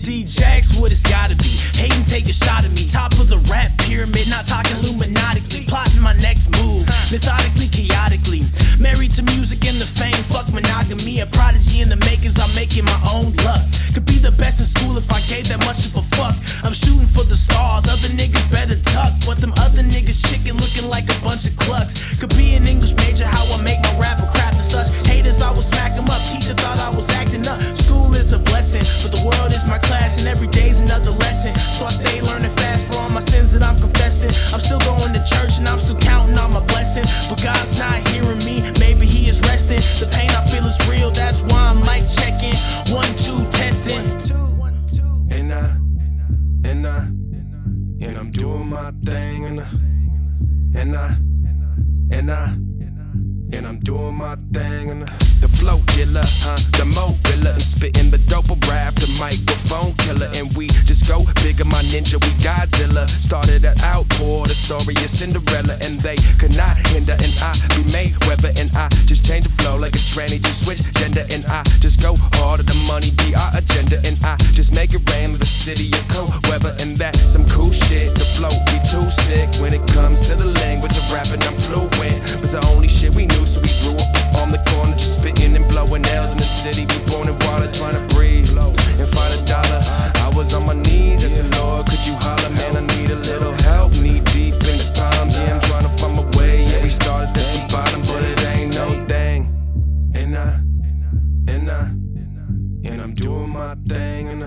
D-Jax, what it's gotta be. Hating, take a shot at me. Top of the rap pyramid, not talking Illuminatically. Plotting my next move, methodically, chaotically. Married to music and the fame, fuck monogamy. A prodigy in the makings, I'm making my own luck. Could be the best in school if I gave that much of a fuck. I'm shooting for the stars, other niggas better duck. But them other niggas chicken looking like a bunch of clucks. Could be an English major, how I make my rap and craft and such. Haters, I would smack them up. Teacher thought I was acting up. School is a blessing, but the world is my class, and every day's another lesson. So I stay learning fast for all my sins that I'm confessing. I'm still going to church and I'm still counting on my blessings. But God's not hearing me, maybe he is resting. The pain I feel is real, that's why I'm mic checking. 1, 2, testing. And I'm doing my thing, and I'm doing my thing, and the flow killer, the mo killer, and spitting the dope rap, the microphone killer, and we just go bigger, my ninja, we Godzilla. Started an outpour, the story of Cinderella, and they could not hinder, and I be Mayweather, and I just change the flow like a tranny, just switch gender, and I just go harder, the money be our agenda, and I just make it rain with the city of cold weather, and that's some cool shit. The flow be too sick when it comes to the language of rapping, I'm fluent, but the only shit we knew, so we grew up on the corner, just spitting and blowing nails in the city. Be born in water, trying to breathe and find a dollar. I was on my knees, I said, Lord, could you holler? Man, I need a little help, knee deep in the palms. Yeah, I'm trying to find my way. Yeah, we started at the bottom, but it ain't no thing. And I'm doing my thing, and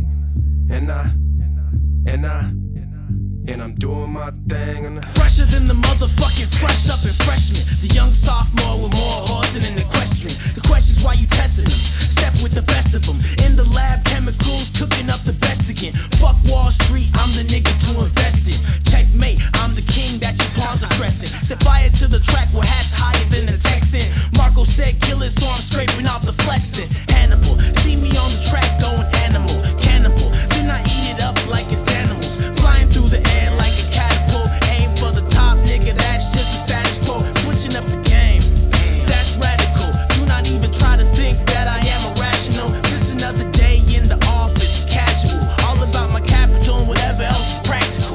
I'm doing my thing, and fresher than the motherfucking fresh up in freshman. The young sophomore with more horse than an equestrian. The question's why you testing them. Step with the best of them. In the lab, chemicals cooking up the best again. Fuck Wall Street, I'm the nigga to invest in. Checkmate, I'm the king that your pawns are stressing. Set fire to the track with hats higher than the Texan. Marco said kill it, so I'm scraping off the flesh then. Hannibal, see me on the track going animal, cannibal. Then I eat it up like it's animals. Flying through the air like a catapult. Aim for the top, nigga, that's just the status quo. Switching up the game, that's radical. Do not even try to think that I am irrational. Just another day in the office, casual. All about my capital and whatever else is practical.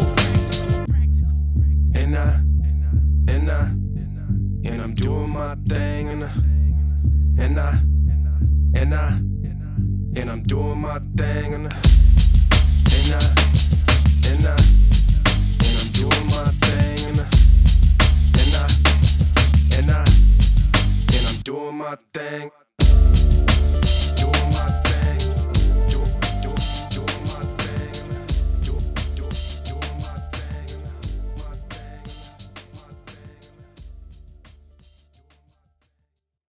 And I'm doing my thing, and I'm doing my thing, and I'm doing my thing, and I'm doing my thing.